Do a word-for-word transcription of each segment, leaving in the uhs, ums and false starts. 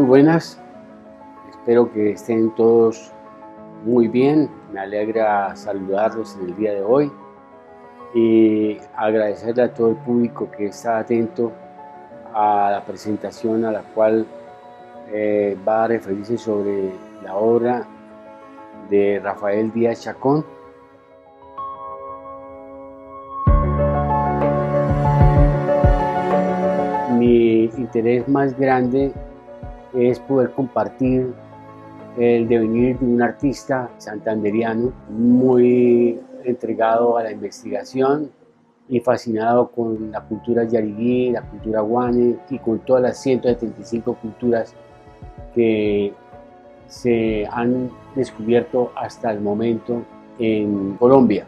buenas, espero que estén todos muy bien. Me alegra saludarlos en el día de hoy y agradecerle a todo el público que está atento a la presentación a la cual eh, va a referirse sobre la obra de Rafael Díaz Chacón. Mi interés más grande es poder compartir el devenir de un artista santanderiano muy entregado a la investigación y fascinado con la cultura yariguí, la cultura guane y con todas las ciento setenta y cinco culturas que se han descubierto hasta el momento en Colombia.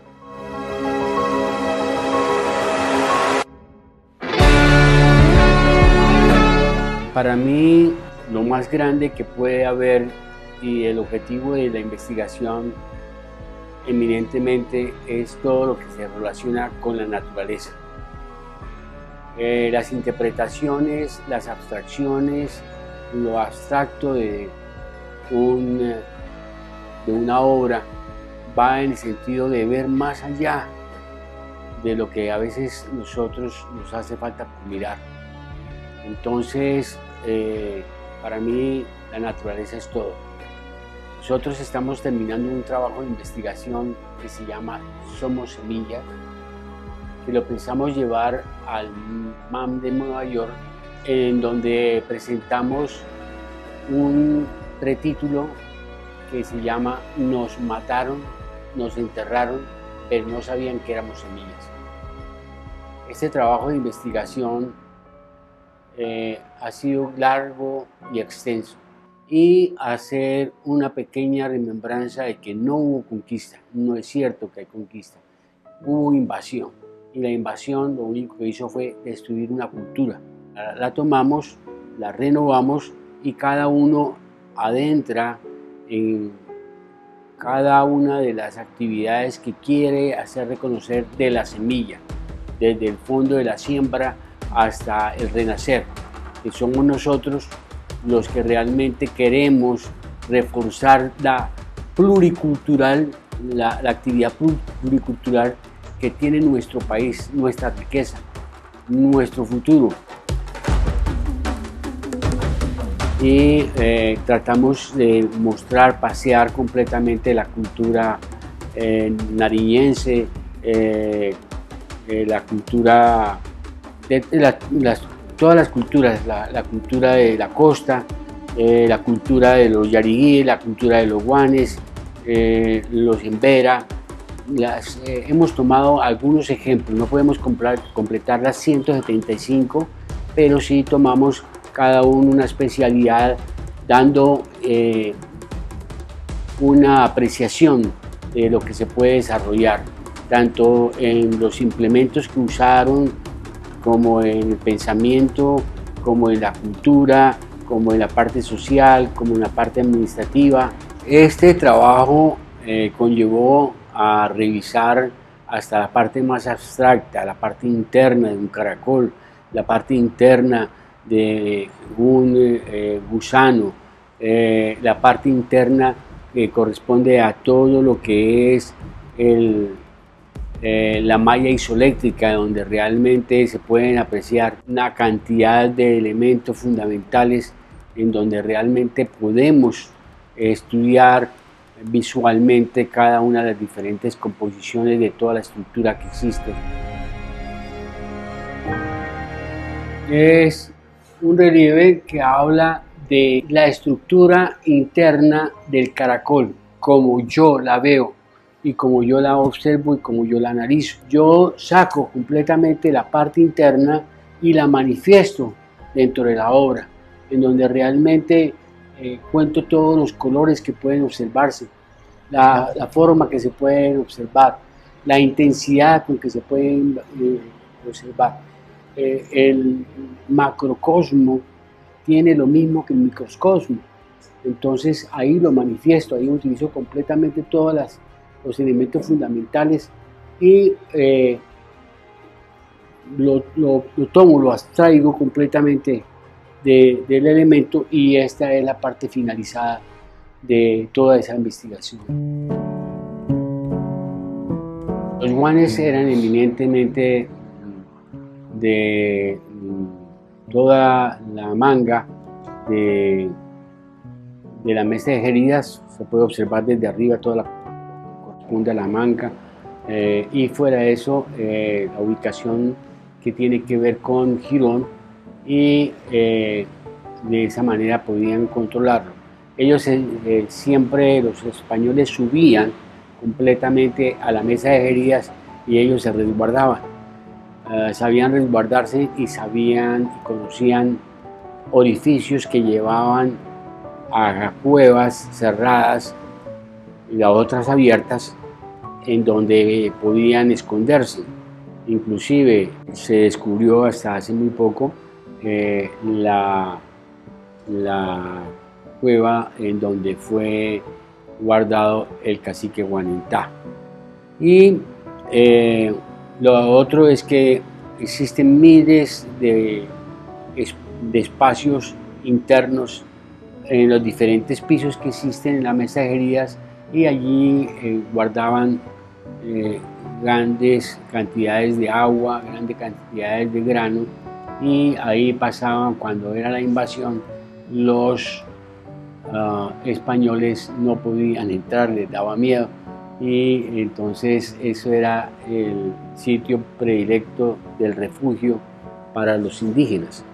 Para mí, lo más grande que puede haber y el objetivo de la investigación eminentemente es todo lo que se relaciona con la naturaleza. Eh, las interpretaciones, las abstracciones, lo abstracto de, un, de una obra va en el sentido de ver más allá de lo que a veces nosotros nos hace falta mirar. Entonces, eh, para mí la naturaleza es todo. Nosotros estamos terminando un trabajo de investigación que se llama Somos Semillas, que lo pensamos llevar al M A M de Nueva York, en donde presentamos un pretítulo que se llama Nos mataron, nos enterraron, pero no sabían que éramos semillas. Este trabajo de investigación eh, ha sido largo y extenso, y hacer una pequeña remembranza de que no hubo conquista. No es cierto que hay conquista, hubo invasión, y la invasión lo único que hizo fue destruir una cultura. La, la tomamos, la renovamos y cada uno adentra en cada una de las actividades que quiere hacer reconocer de la semilla, desde el fondo de la siembra hasta el renacer, que somos nosotros los que realmente queremos reforzar la pluricultural, la, la actividad pluricultural que tiene nuestro país, nuestra riqueza, nuestro futuro. Y eh, tratamos de mostrar, pasear completamente la cultura eh, nariñense, eh, eh, la cultura de, de la, las todas las culturas, la, la cultura de la costa, eh, la cultura de los yariguí, la cultura de los guanes, eh, los embera. Las, eh, hemos tomado algunos ejemplos, no podemos comprar, completar las ciento setenta y cinco, pero sí tomamos cada uno una especialidad, dando eh, una apreciación de lo que se puede desarrollar, tanto en los implementos que usaron, como en el pensamiento, como en la cultura, como en la parte social, como en la parte administrativa. Este trabajo eh, conllevó a revisar hasta la parte más abstracta, la parte interna de un caracol, la parte interna de un eh, gusano, eh, la parte interna que corresponde a todo lo que es el Eh, la malla isoeléctrica, donde realmente se pueden apreciar una cantidad de elementos fundamentales en donde realmente podemos estudiar visualmente cada una de las diferentes composiciones de toda la estructura que existe. Es un relieve que habla de la estructura interna del caracol, como yo la veo y como yo la observo y como yo la analizo. Yo saco completamente la parte interna y la manifiesto dentro de la obra, en donde realmente eh, cuento todos los colores que pueden observarse, la, la forma que se pueden observar, la intensidad con que se pueden eh, observar. Eh, el macrocosmo tiene lo mismo que el microcosmo, entonces ahí lo manifiesto, ahí utilizo completamente todas las los elementos fundamentales y eh, lo, lo, lo tomo, lo abstraigo completamente de, del elemento, y esta es la parte finalizada de toda esa investigación. Los guanes eran eminentemente de toda la manga de, de la mesa de Geridas. Se puede observar desde arriba toda la corresponde a la manga, eh, y fuera de eso eh, la ubicación que tiene que ver con Girón, y eh, de esa manera podían controlarlo. Ellos eh, eh, siempre, los españoles, subían completamente a la mesa de Geridas y ellos se resguardaban. Uh, sabían resguardarse y sabían y conocían orificios que llevaban a cuevas cerradas y a otras abiertas en donde podían esconderse. Inclusive se descubrió hasta hace muy poco eh, la, la cueva en donde fue guardado el cacique Guanintá. Y eh, lo otro es que existen miles de, de espacios internos en los diferentes pisos que existen en la mesa de Geridas, y allí eh, guardaban eh, grandes cantidades de agua, grandes cantidades de grano, y ahí pasaban, cuando era la invasión, los uh, españoles no podían entrar, les daba miedo, y entonces eso era el sitio predilecto del refugio para los indígenas.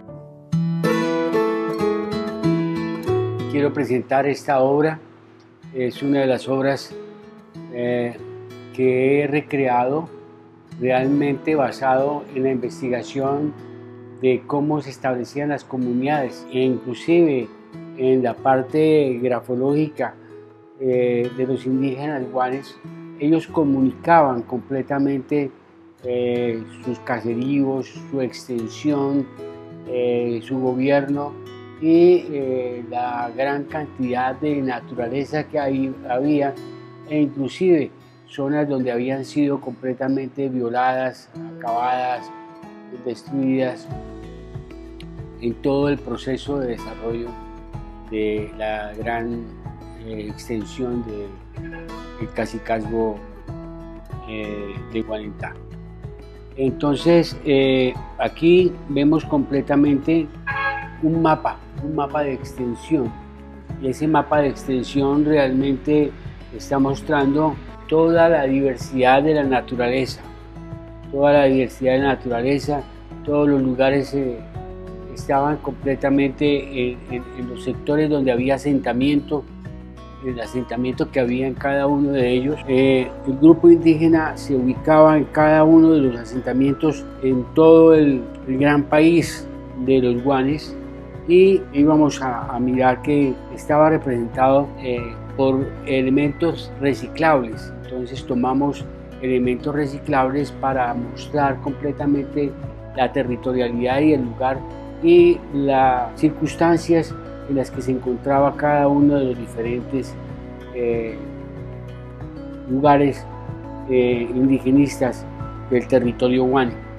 Quiero presentar esta obra. Es una de las obras eh, que he recreado, realmente basado en la investigación de cómo se establecían las comunidades, e inclusive en la parte grafológica eh, de los indígenas guanes. Ellos comunicaban completamente eh, sus caseríos, su extensión, eh, su gobierno, y eh, la gran cantidad de naturaleza que ahí había, e inclusive zonas donde habían sido completamente violadas, acabadas, destruidas, en todo el proceso de desarrollo de la gran eh, extensión del cacicazgo eh, de Guanintá. Entonces eh, aquí vemos completamente un mapa, un mapa de extensión, y ese mapa de extensión realmente está mostrando toda la diversidad de la naturaleza, toda la diversidad de la naturaleza. Todos los lugares eh, estaban completamente en, en, en los sectores donde había asentamiento, el asentamiento que había en cada uno de ellos. Eh, el grupo indígena se ubicaba en cada uno de los asentamientos en todo el, el gran país de los guanes, y íbamos a, a mirar que estaba representado eh, por elementos reciclables. Entonces tomamos elementos reciclables para mostrar completamente la territorialidad y el lugar y las circunstancias en las que se encontraba cada uno de los diferentes eh, lugares eh, indigenistas del territorio guane.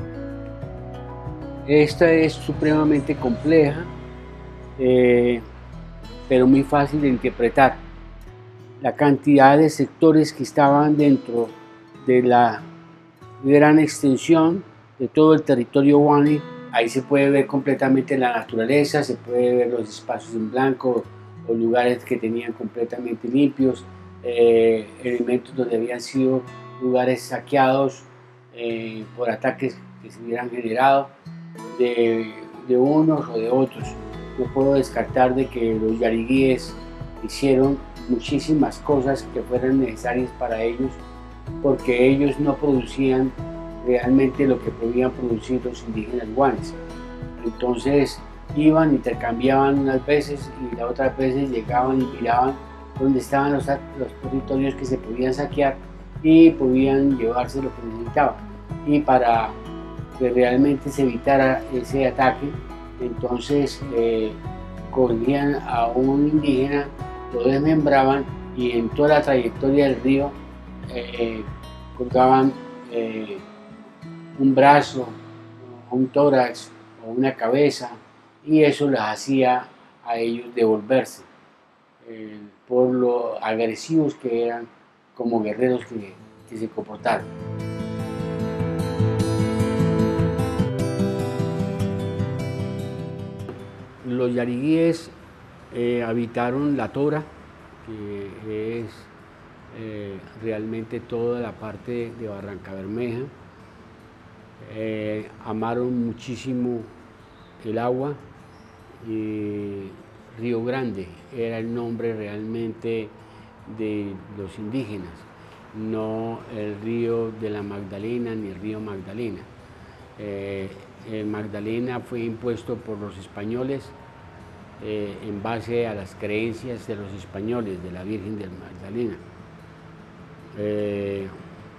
Esta es supremamente compleja, eh, pero muy fácil de interpretar. La cantidad de sectores que estaban dentro de la gran extensión de todo el territorio guane, ahí se puede ver completamente la naturaleza, se puede ver los espacios en blanco, los lugares que tenían completamente limpios, eh, elementos donde habían sido lugares saqueados eh, por ataques que se hubieran generado de, de unos o de otros. No puedo descartar de que los yariguíes hicieron muchísimas cosas que fueran necesarias para ellos, porque ellos no producían realmente lo que podían producir los indígenas guanes. Entonces iban, intercambiaban unas veces, y las otras veces llegaban y miraban dónde estaban los, los territorios que se podían saquear y podían llevarse lo que necesitaban. Y para que realmente se evitara ese ataque, entonces eh, cogían a un indígena, lo desmembraban, y en toda la trayectoria del río eh, colgaban eh, un brazo, un tórax o una cabeza, y eso les hacía a ellos devolverse eh, por lo agresivos que eran como guerreros que, que se comportaron. Los yariguíes eh, habitaron la Tora, que es eh, realmente toda la parte de Barrancabermeja. Eh, amaron muchísimo el agua y Río Grande era el nombre realmente de los indígenas, no el río de la Magdalena ni el río Magdalena. Eh, el Magdalena fue impuesto por los españoles eh, en base a las creencias de los españoles, de la Virgen del Magdalena. Eh,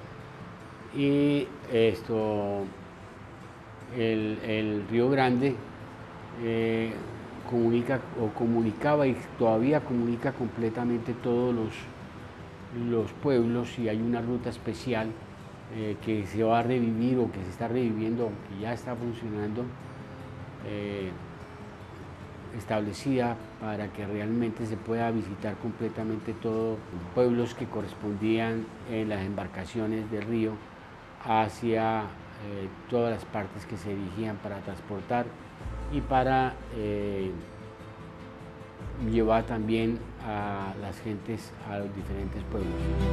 y esto, el, el Río Grande eh, comunica o comunicaba y todavía comunica completamente todos los, los pueblos, y hay una ruta especial eh, que se va a revivir o que se está reviviendo, que ya está funcionando, eh, establecida para que realmente se pueda visitar completamente todos los pueblos que correspondían en las embarcaciones del río hacia eh, todas las partes que se dirigían para transportar y para eh, llevar también a las gentes a los diferentes pueblos.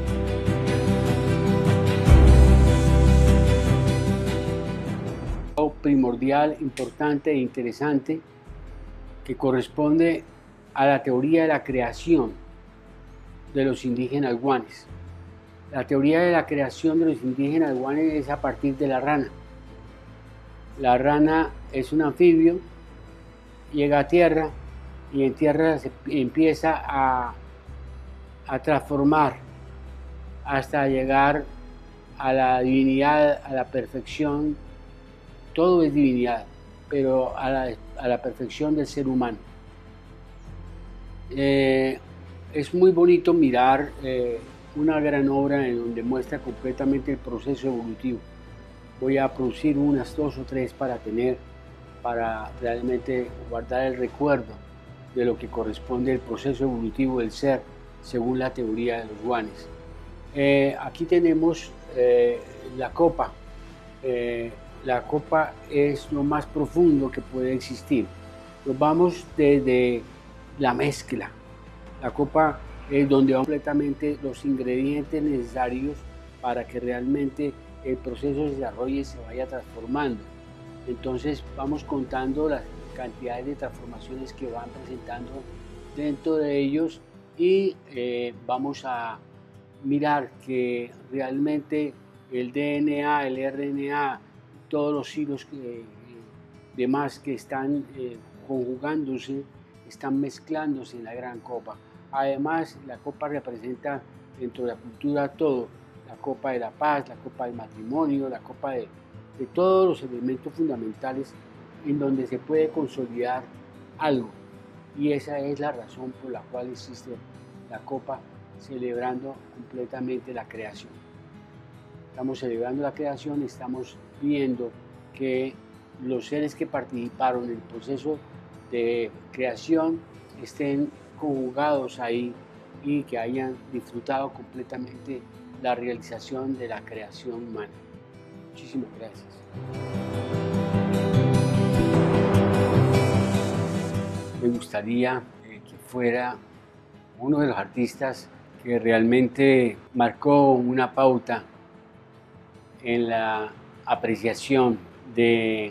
Algo primordial, importante e interesante que corresponde a la teoría de la creación de los indígenas guanes. La teoría de la creación de los indígenas guanes es a partir de la rana. La rana es un anfibio, llega a tierra y en tierra se empieza a, a transformar hasta llegar a la divinidad, a la perfección. Todo es divinidad, pero a la, a la perfección del ser humano. Eh, es muy bonito mirar eh, una gran obra en donde muestra completamente el proceso evolutivo. Voy a producir unas dos o tres para tener, para realmente guardar el recuerdo de lo que corresponde al proceso evolutivo del ser, según la teoría de los guanes. Eh, aquí tenemos eh, la copa. Eh, la copa es lo más profundo que puede existir. Nos vamos desde la mezcla. La copa es donde van completamente los ingredientes necesarios para que realmente el proceso se desarrolle y se vaya transformando. Entonces vamos contando las cantidades de transformaciones que van presentando dentro de ellos y eh, vamos a mirar que realmente el D N A, el R N A, todos los hilos que, eh, demás que están eh, conjugándose, están mezclándose en la gran copa. Además, la copa representa dentro de la cultura todo, la copa de la paz, la copa del matrimonio, la copa de, de todos los elementos fundamentales en donde se puede consolidar algo. Y esa es la razón por la cual existe la copa, celebrando completamente la creación. Estamos celebrando la creación, estamos viendo que los seres que participaron en el proceso de creación estén conjugados ahí y que hayan disfrutado completamente la realización de la creación humana. Muchísimas gracias. Me gustaría eh, que fuera uno de los artistas que realmente marcó una pauta en la apreciación de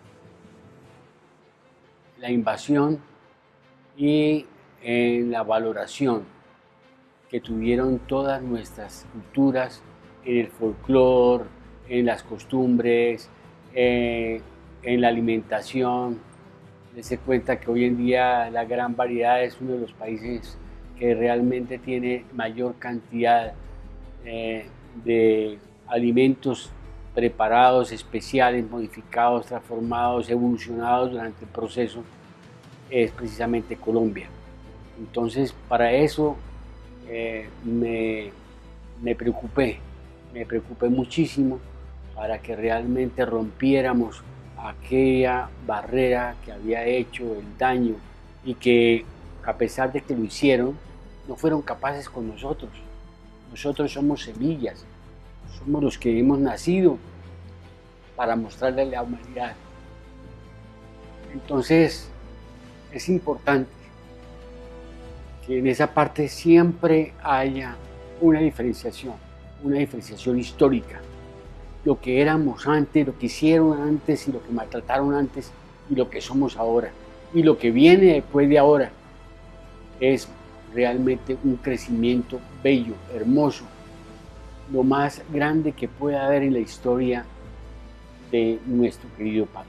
la invasión y en la valoración que tuvieron todas nuestras culturas en el folclore, en las costumbres, eh, en la alimentación. Dense cuenta que hoy en día la gran variedad es uno de los países que realmente tiene mayor cantidad eh, de alimentos preparados, especiales, modificados, transformados, evolucionados durante el proceso, es precisamente Colombia. Entonces, para eso eh, me, me preocupé, me preocupé muchísimo para que realmente rompiéramos aquella barrera que había hecho el daño y que, a pesar de que lo hicieron, no fueron capaces con nosotros. Nosotros somos semillas, somos los que hemos nacido para mostrarle a la humanidad. Entonces, es importante que en esa parte siempre haya una diferenciación, una diferenciación histórica. Lo que éramos antes, lo que hicieron antes y lo que maltrataron antes y lo que somos ahora. Y lo que viene después de ahora es realmente un crecimiento bello, hermoso, lo más grande que pueda haber en la historia de nuestro querido Padre.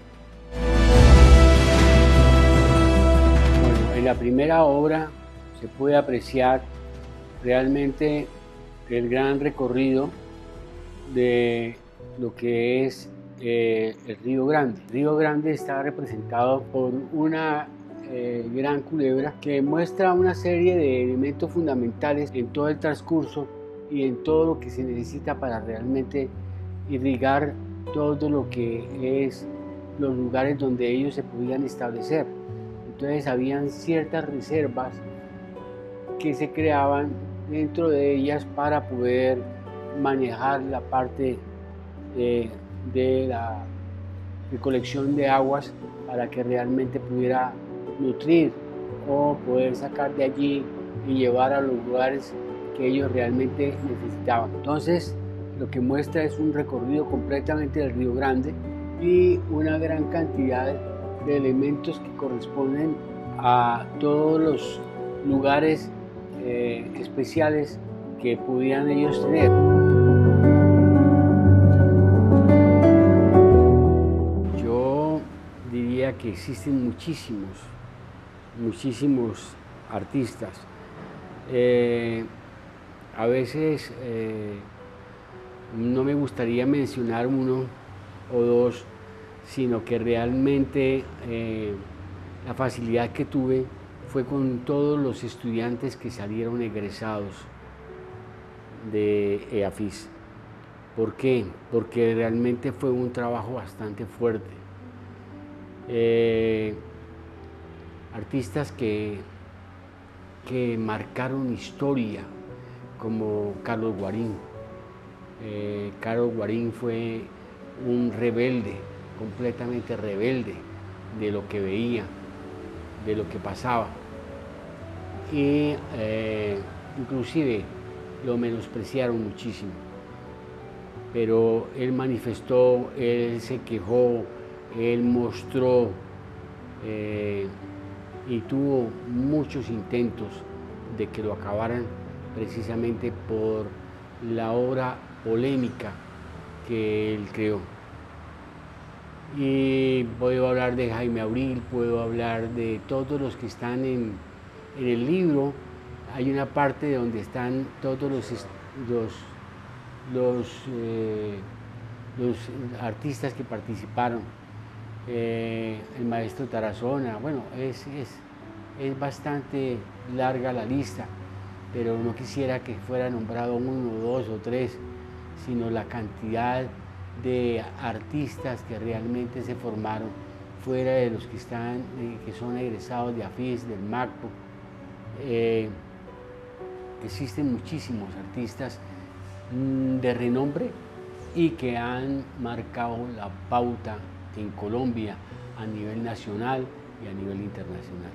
Bueno, en la primera obra se puede apreciar realmente el gran recorrido de lo que es eh, el Río Grande. El Río Grande está representado por una eh, gran culebra que muestra una serie de elementos fundamentales en todo el transcurso y en todo lo que se necesita para realmente irrigar todo lo que es los lugares donde ellos se podían establecer. Entonces habían ciertas reservas que se creaban dentro de ellas para poder manejar la parte de, de la recolección de aguas para que realmente pudiera nutrir o poder sacar de allí y llevar a los lugares que ellos realmente necesitaban. Entonces, lo que muestra es un recorrido completamente del Río Grande y una gran cantidad de elementos que corresponden a todos los lugares eh, especiales que pudieran ellos tener. Yo diría que existen muchísimos, muchísimos artistas. Eh, a veces eh, no me gustaría mencionar uno o dos, sino que realmente eh, la facilidad que tuve fue con todos los estudiantes que salieron egresados de EAFIS. ¿Por qué? Porque realmente fue un trabajo bastante fuerte. Eh, artistas que, que marcaron historia, como Carlos Guarín. Eh, Carlos Guarín fue un rebelde, completamente rebelde de lo que veía, de lo que pasaba. Y eh, inclusive lo menospreciaron muchísimo. Pero él manifestó, él se quejó, él mostró eh, y tuvo muchos intentos de que lo acabaran precisamente por la obra polémica que él creó. Y puedo hablar de Jaime Abril, puedo hablar de todos los que están en, en el libro. Hay una parte donde están todos los, los, los, eh, los artistas que participaron. Eh, el maestro Tarazona, bueno, es, es, es bastante larga la lista, pero no quisiera que fuera nombrado uno, dos o tres, sino la cantidad de artistas que realmente se formaron fuera de los que están, que son egresados de AFIS, del MACPO. Eh, existen muchísimos artistas de renombre y que han marcado la pauta en Colombia a nivel nacional y a nivel internacional.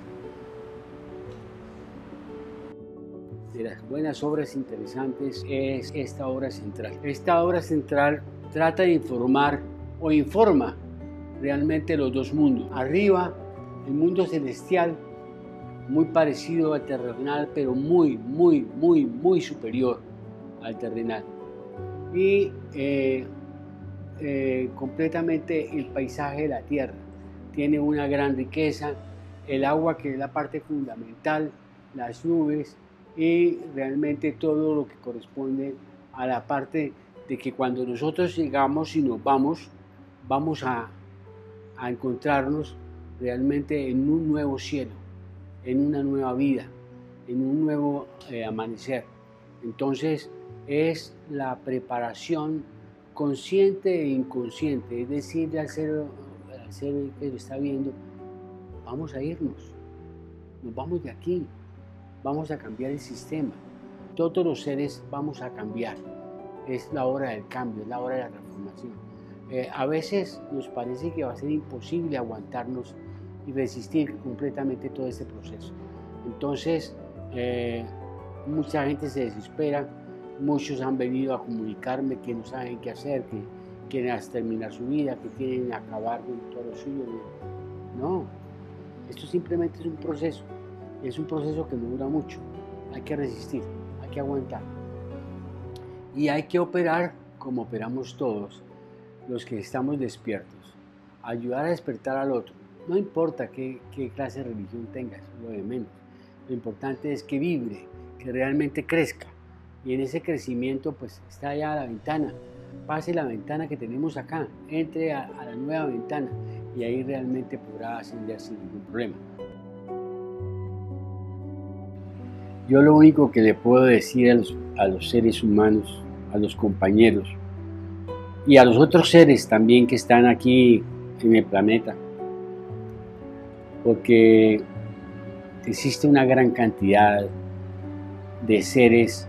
De las buenas obras interesantes es esta obra central. Esta obra central trata de informar o informa realmente los dos mundos. Arriba, el mundo celestial, muy parecido al terrenal, pero muy, muy, muy, muy superior al terrenal. Y eh, eh, completamente el paisaje de la tierra. Tiene una gran riqueza, el agua, que es la parte fundamental, las nubes y realmente todo lo que corresponde a la parte de que cuando nosotros llegamos y nos vamos, vamos a, a encontrarnos realmente en un nuevo cielo, en una nueva vida, en un nuevo eh, amanecer. Entonces es la preparación consciente e inconsciente, es decir, al ser, al ser que lo está viendo, vamos a irnos, nos vamos de aquí, vamos a cambiar el sistema. Todos los seres vamos a cambiar. Es la hora del cambio, es la hora de la transformación. Eh, a veces nos parece que va a ser imposible aguantarnos y resistir completamente todo este proceso. Entonces, eh, mucha gente se desespera, muchos han venido a comunicarme que no saben qué hacer, que quieren terminar su vida, que quieren acabar con todo lo suyo. No, esto simplemente es un proceso, es un proceso que no dura mucho, hay que resistir, hay que aguantar. Y hay que operar como operamos todos, los que estamos despiertos, ayudar a despertar al otro. No importa qué, qué clase de religión tengas, lo de menos. Lo importante es que vibre, que realmente crezca. Y en ese crecimiento pues está allá la ventana. Pase la ventana que tenemos acá, entre a, a la nueva ventana y ahí realmente podrá ascender sin ningún problema. Yo lo único que le puedo decir a los, a los seres humanos, a los compañeros y a los otros seres también que están aquí en el planeta, porque existe una gran cantidad de seres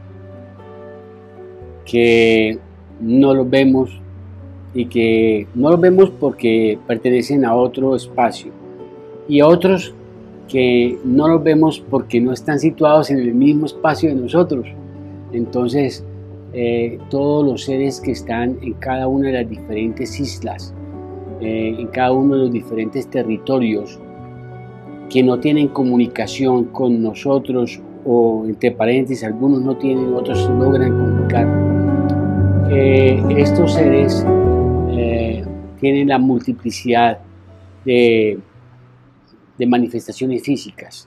que no los vemos y que no los vemos porque pertenecen a otro espacio, y a otros que no los vemos porque no están situados en el mismo espacio de nosotros. Entonces, eh, todos los seres que están en cada una de las diferentes islas, eh, en cada uno de los diferentes territorios, que no tienen comunicación con nosotros, o entre paréntesis, algunos no tienen, otros logran comunicar. Eh, estos seres eh, tienen la multiplicidad de de manifestaciones físicas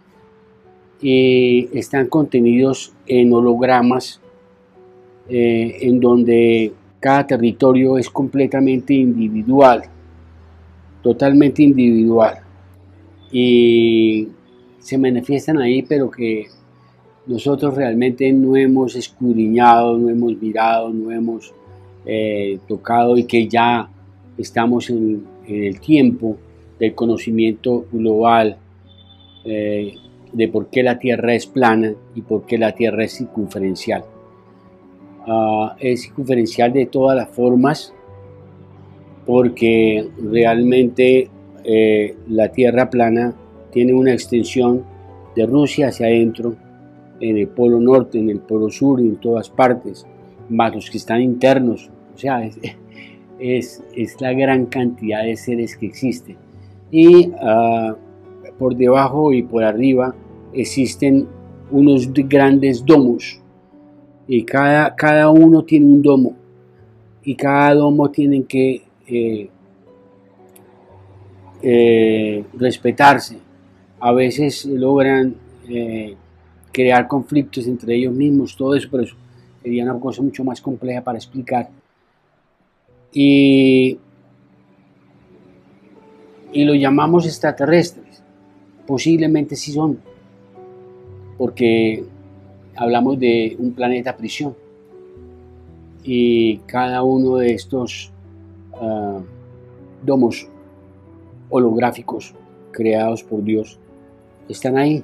y están contenidos en hologramas eh, en donde cada territorio es completamente individual, totalmente individual, y se manifiestan ahí, pero que nosotros realmente no hemos escudriñado, no hemos mirado, no hemos eh, tocado, y que ya estamos en, en el tiempo del conocimiento global eh, de por qué la Tierra es plana y por qué la Tierra es circunferencial. Uh, es circunferencial de todas las formas, porque realmente eh, la Tierra plana tiene una extensión de Rusia hacia adentro, en el polo norte, en el polo sur y en todas partes, más los que están internos. O sea, es, es, es la gran cantidad de seres que existen. Y uh, por debajo y por arriba existen unos grandes domos, y cada, cada uno tiene un domo, y cada domo tienen que eh, eh, respetarse. A veces logran eh, crear conflictos entre ellos mismos, todo eso, pero eso sería una cosa mucho más compleja para explicar. Y y lo llamamos extraterrestres. Posiblemente sí son, porque hablamos de un planeta prisión, y cada uno de estos uh, domos holográficos creados por Dios están ahí,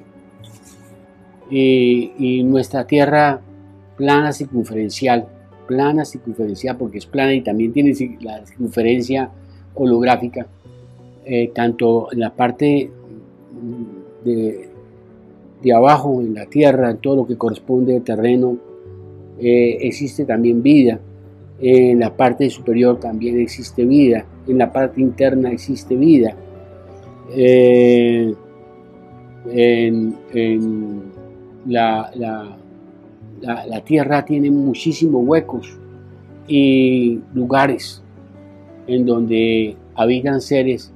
y, y nuestra Tierra plana circunferencial, plana circunferencial porque es plana y también tiene la circunferencia holográfica. Eh, tanto en la parte de, de abajo, en la tierra, en todo lo que corresponde al terreno, eh, existe también vida. Eh, en la parte superior también existe vida. En la parte interna existe vida. Eh, en, en la, la, la, la tierra tiene muchísimos huecos y lugares en donde habitan seres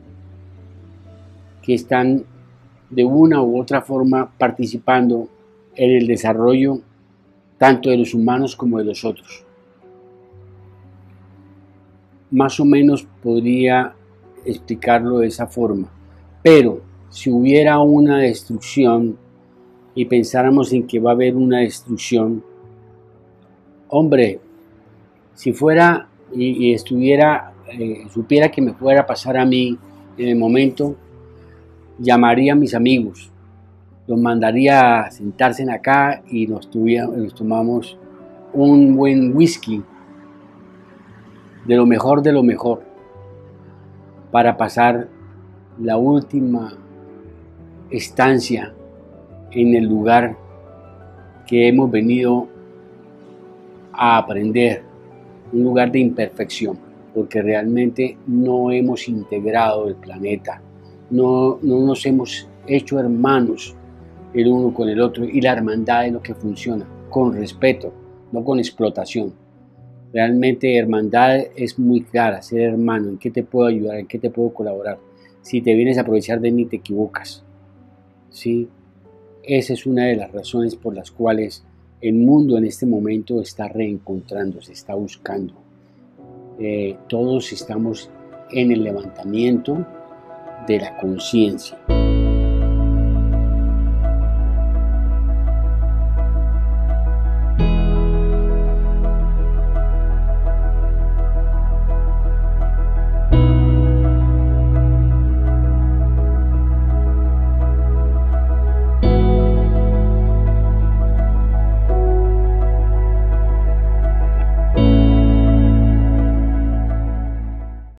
que están de una u otra forma participando en el desarrollo tanto de los humanos como de los otros. Más o menos podría explicarlo de esa forma, pero si hubiera una destrucción y pensáramos en que va a haber una destrucción, hombre, si fuera y, y estuviera eh, supiera que me fuera a pasar a mí en el momento, llamaría a mis amigos, los mandaría a sentarse acá y nos, tuviera, nos tomamos un buen whisky, de lo mejor de lo mejor, para pasar la última estancia en el lugar que hemos venido a aprender, un lugar de imperfección, porque realmente no hemos integrado el planeta, no, no nos hemos hecho hermanos el uno con el otro, y la hermandad es lo que funciona, con respeto, no con explotación. Realmente hermandad es muy clara, ser hermano, en qué te puedo ayudar, en qué te puedo colaborar. Si te vienes a aprovechar de mí, te equivocas. ¿Sí? Esa es una de las razones por las cuales el mundo en este momento está reencontrándose, está buscando. Eh, todos estamos en el levantamiento de la conciencia.